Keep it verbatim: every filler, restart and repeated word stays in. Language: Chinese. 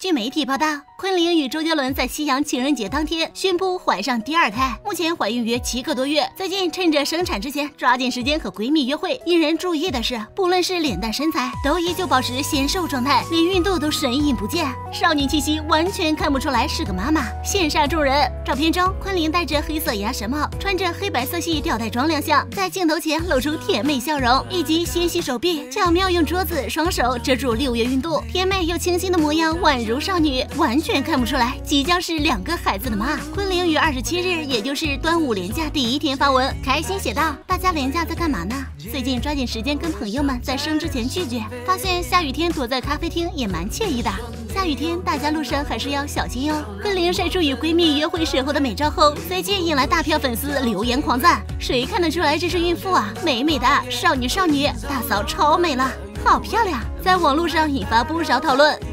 据媒体报道，昆凌与周杰伦在西洋情人节当天宣布怀上第二胎，目前怀孕约七个多月。最近趁着生产之前，抓紧时间和闺蜜约会。引人注意的是，不论是脸蛋身材，都依旧保持纤瘦状态，连孕肚都神隐不见，少女气息完全看不出来是个妈妈，羡煞众人。照片中，昆凌戴着黑色鸭舌帽，穿着黑白色系吊带装亮相，在镜头前露出甜美笑容，以及纤细手臂巧妙用桌子双手遮住六月孕肚，甜美又清新的模样宛如少女，完全看不出来即将是两个孩子的妈。昆凌于二十七日，也就是端午连假第一天发文，开心写道：“大家连假在干嘛呢？最近抓紧时间跟朋友们在生之前聚聚，发现下雨天躲在咖啡厅也蛮惬意的。下雨天大家路上还是要小心哟。”昆凌晒出与闺蜜约会时候的美照后，随即引来大票粉丝留言狂赞：“谁看得出来这是孕妇啊？美美的少女少女，大嫂超美了，好漂亮！”在网络上引发不少讨论。